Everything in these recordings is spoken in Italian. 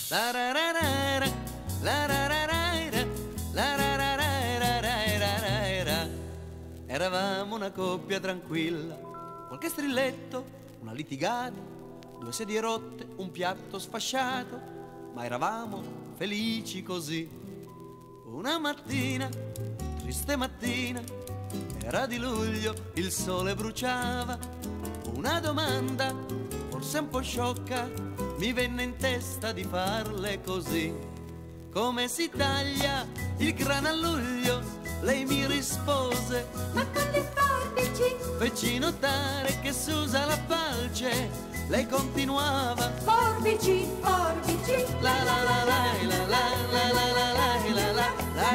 La ra ra ra ra, la ra ra ra ra, la ra ra ra ra ra ra ra ra. Eravamo una coppia tranquilla, qualche strilletto, una litigata, due sedie rotte, un piatto sfasciato, ma eravamo felici così. Una mattina, triste mattina, era di luglio, il sole bruciava. Una domanda, forse un po' sciocca, mi venne in testa di farle così. Come si taglia il grano a luglio? Lei mi rispose: ma con le forbici. Feci notare che si usa la falce. Lei continuava: Forbici, forbici. la la la la la la la la la la la la la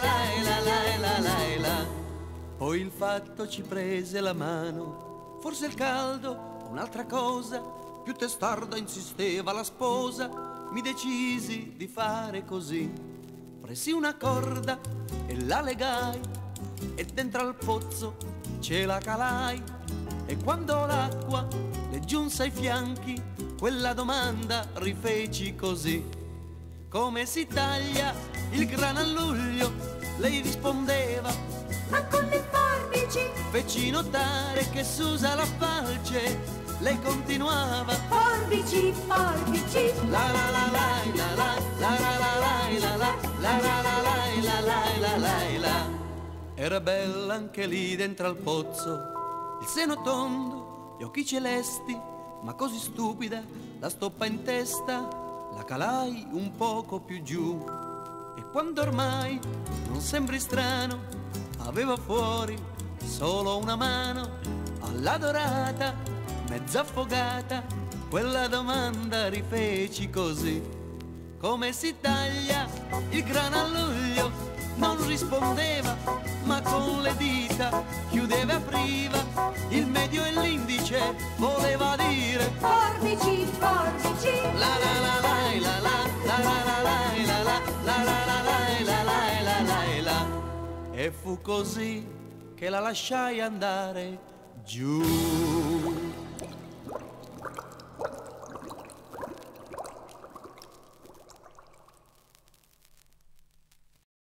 la la la la. Poi il fatto ci prese la mano, forse il caldo o un'altra cosa. Più testarda insisteva la sposa, mi decisi di fare così. Presi una corda e la legai e dentro al pozzo ce la calai. E quando l'acqua le giunse ai fianchi, quella domanda rifeci così: come si taglia il grano a luglio? Lei rispondeva: ma con le forbici. Feci notare che si usa la falce. Lei continuava: Forbici, forbici. la la la la la la la la la la la la la la la la la la. Era bella anche lì dentro al pozzo, il seno tondo, gli occhi celesti, ma così stupida, la stoppa in testa la calai un poco più giù. E quando ormai, non sembri strano, aveva fuori solo una mano, alla dorata, mezza affogata, quella domanda rifeci così: come si taglia il grano a luglio? Non rispondeva, ma con le dita chiudeva e apriva, il medio e l'indice voleva dire: Forbici, forbici. la la la la la la la la la la la la la la la la la la. E fu così che la lasciai andare giù.